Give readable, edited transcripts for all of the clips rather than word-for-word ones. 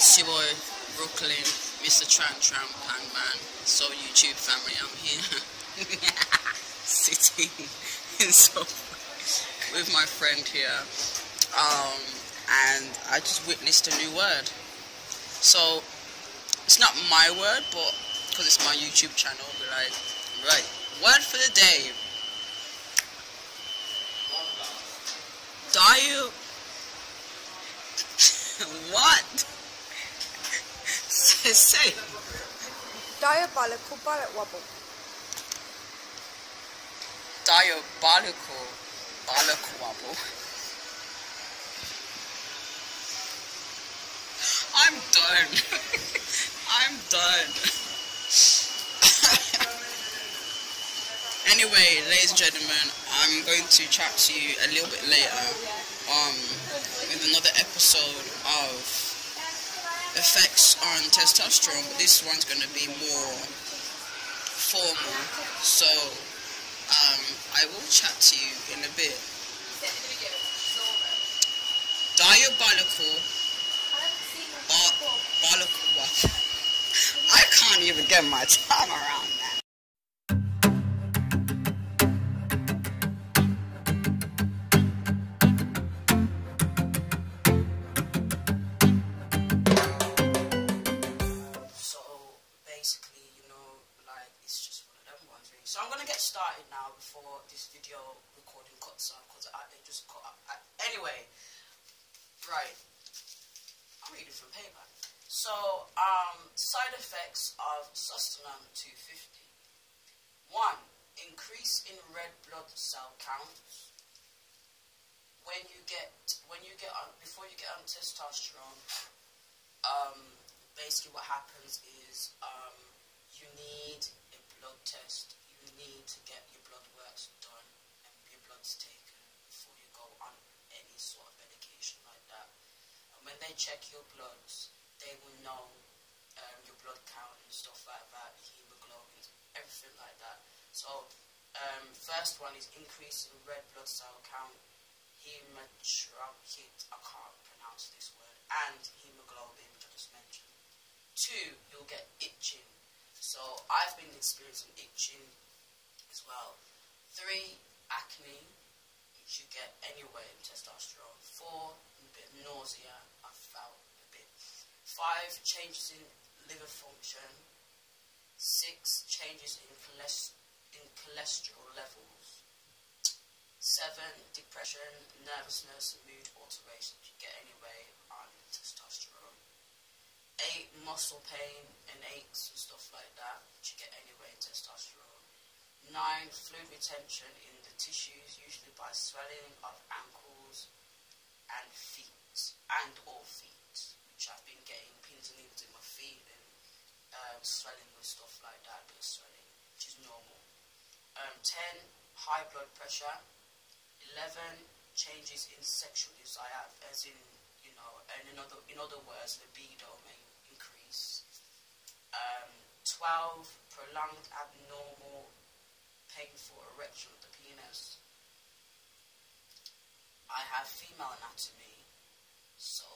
It's your boy Brooklyn, Mr. Tram Pangman. So YouTube family, I'm here sitting in Sophie with my friend here, and I just witnessed a new word. So it's not my word, but because it's my YouTube channel, we're like, right, word for the day. What? Say. Diabolical Bullock Wobble. Diabolical Bullock Wobble. I'm done. I'm done. Anyway, ladies and gentlemen, I'm going to chat to you a little bit later with another episode of effects on testosterone, but this one's going to be more formal, so I will chat to you in a bit. Diabolical Bullock. I can't even get my tongue around that. So I'm gonna get started now before this video recording cuts off, because it just cut off. Anyway, right, I'm reading from paper. So side effects of Sustanon 250. 1. Increase in red blood cell counts. Before you get on testosterone, basically what happens is you need a blood test. You need to get your blood works done and your blood's taken before you go on any sort of medication like that. And when they check your bloods, they will know your blood count and stuff like that, hemoglobin, everything like that. So first one is increase in red blood cell count, I can't pronounce this word, and hemoglobin, which I just mentioned. 2, you'll get itching. So I've been experiencing itching as well. 3, acne, which you get anyway in testosterone. 4, a bit of nausea, I felt a bit. 5, changes in liver function. 6, changes in cholesterol levels. 7, depression, nervousness, and mood alterations you get anyway on testosterone. 8, muscle pain and aches and stuff like that, which you get anyway in testosterone. 9, fluid retention in the tissues, usually by swelling of ankles and feet, which I've been getting pins and needles in my feet and swelling and stuff like that, a bit of swelling, which is normal. 10, high blood pressure. 11, changes in sexual desire, as in, you know, and in other words, libido may increase. 12, prolonged abnormal painful erection of the penis. I have female anatomy, so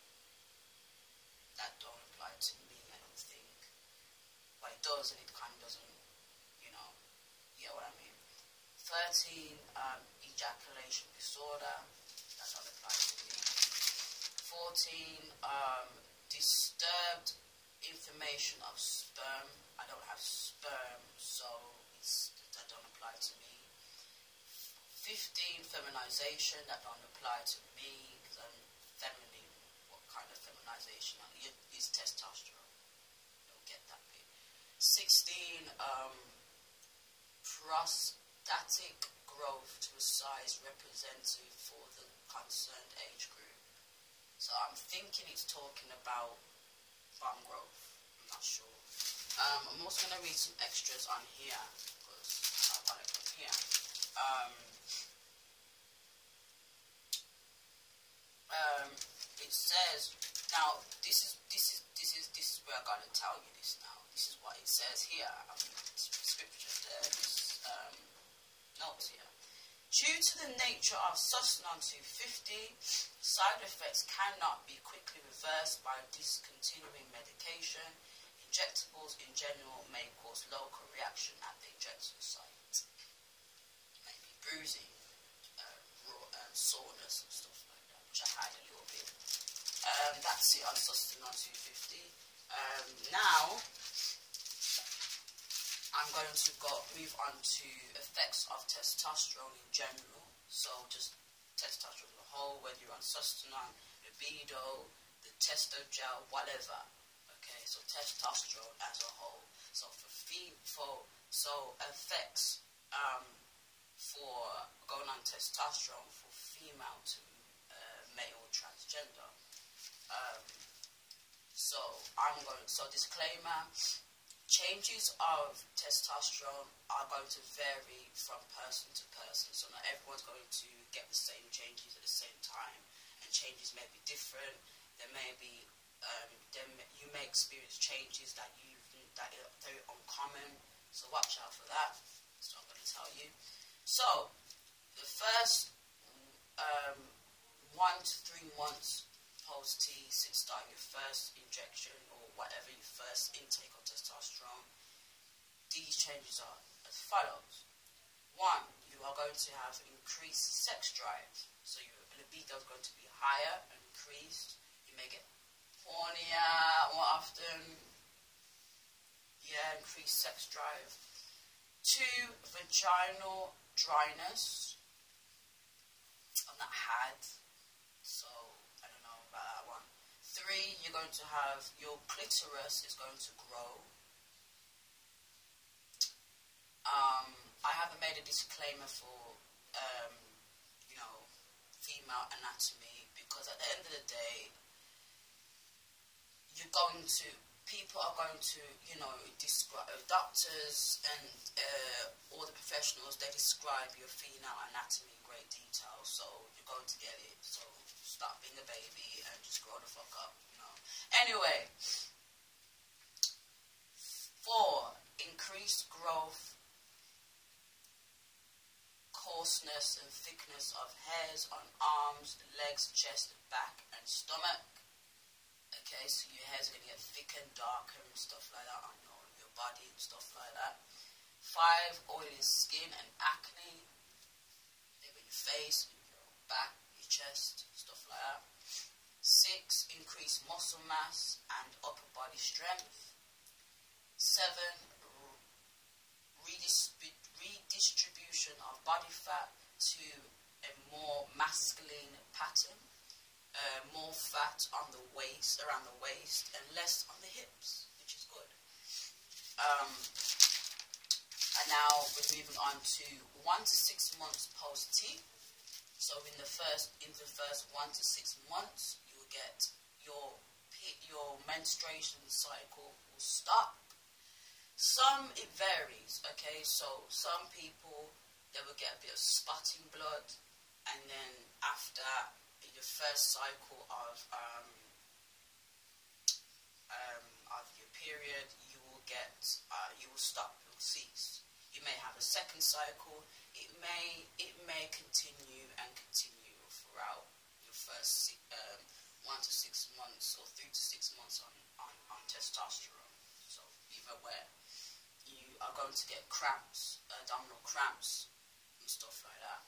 that don't apply to me, I don't think. But it does, and it kind of doesn't, you know, you know what I mean. 13, ejaculation disorder, that don't apply to me. 14, disturbed information of sperm, I don't have sperm, so that don't apply to me. 15, feminization, that don't apply to me, because I'm feminine. What kind of feminization? It's testosterone, don't get that bit. 16, prostatic growth to a size representative for the concerned age group. So I'm thinking it's talking about bum growth. I'm not sure. I'm also going to read some extras on here, because I got it from here. It says, now this is where I gotta tell you this now. This is what it says here. This description there, this notes here. Due to the nature of Sustanon 250, side effects cannot be quickly reversed by discontinuing medication. Injectables in general may cause local reaction at the injection site. Maybe bruising, soreness and stuff like that, which I had a little bit. That's it on Sustanon 250. Now, I'm going to move on to effects of testosterone in general. So just testosterone as a whole, whether you're on Sustanon, libido, the testo gel, whatever. Okay, so testosterone as a whole. So effects for going on testosterone for female to male transgender. So disclaimer. Changes of testosterone are going to vary from person to person, so not everyone's going to get the same changes at the same time, and changes may be different. There may be, you may experience changes that are very uncommon, so watch out for that. That's what I'm going to tell you. So, the first 1 to 3 months post-T since starting your first injection or whatever your first intake of testosterone, these changes are as follows. 1, you are going to have increased sex drive, so your libido is going to be higher and increased. You may get hornier more often. Yeah, increased sex drive. 2, vaginal dryness. I've not had, so I don't know about that one. 3, you're going to have your clitoris is going to grow. I haven't made a disclaimer for female anatomy, because at the end of the day, people are going to describe, doctors and all the professionals, they describe your female anatomy in great detail, so you're going to get it. So stop being a baby and just grow the fuck up, Anyway, 4, increased growth, coarseness and thickness of hairs on arms, legs, chest, back and stomach. Okay, so your hair's going to get thicker and darker and stuff like that on your body and stuff like that. 5, oily skin and acne. Maybe your face, your back, your chest, stuff like that. 6, increased muscle mass and upper body strength. 7, redistribution of body fat to a more masculine pattern. More fat on the waist, around the waist, and less on the hips, which is good. And now we're moving on to 1 to 6 months post-T. So in the first 1 to 6 months, you will get your menstruation cycle will stop. It varies. Okay, so some people, they will get a bit of spotting blood, and then after your first cycle of your period, you will stop, it will cease. You may have a second cycle. It may continue throughout your first 1 to 6 months or 3 to 6 months on testosterone. So be aware. You are going to get cramps, abdominal cramps and stuff like that.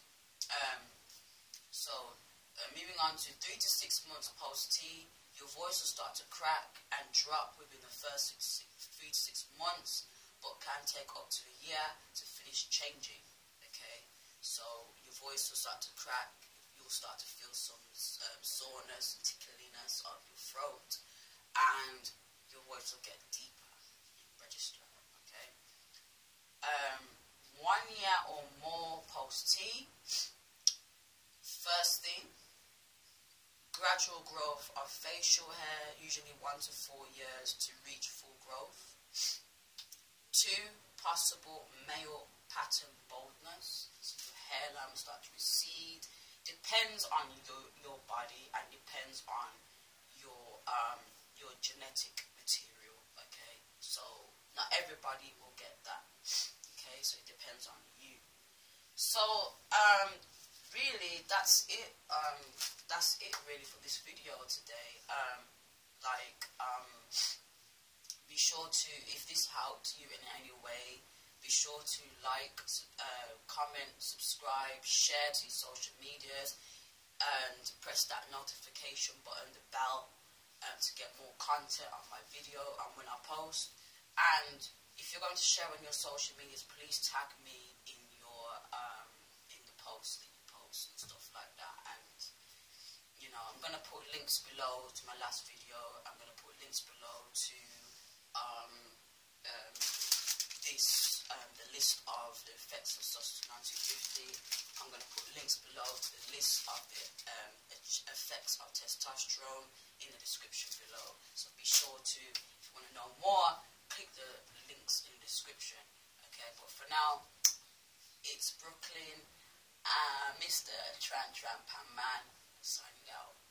Moving on to 3 to 6 months post-T, your voice will start to crack and drop within the first 3 to 6 months, but can take up to a year to finish changing. Okay, so your voice will start to crack. You'll start to feel some soreness and tickliness of your throat, and your voice will get deeper. Register. Okay. 1 year or more post-T. First thing, gradual growth of facial hair, usually 1 to 4 years to reach full growth. 2, possible male pattern baldness, so your hairline will start to recede. Depends on your body and depends on your genetic material. Okay, so not everybody will get that. Okay, so it depends on you. So, really, that's it. That's it really for this video today. Be sure to, if this helped you in any way, be sure to like, comment, subscribe, share to your social medias, and press that notification button, the bell, to get more content on my video and when I post. And if you're going to share on your social medias, please tag me in your in the post that you post and stuff like that. And you know, I'm gonna put links below to my last video. I'm gonna put links below to the list of the effects of Sustanon 250. I'm going to put links below to the list of the effects of testosterone in the description below. So be sure to, if you want to know more, click the links in the description. Okay, but for now, it's Brooklyn, Mr. Tran Man, signing out.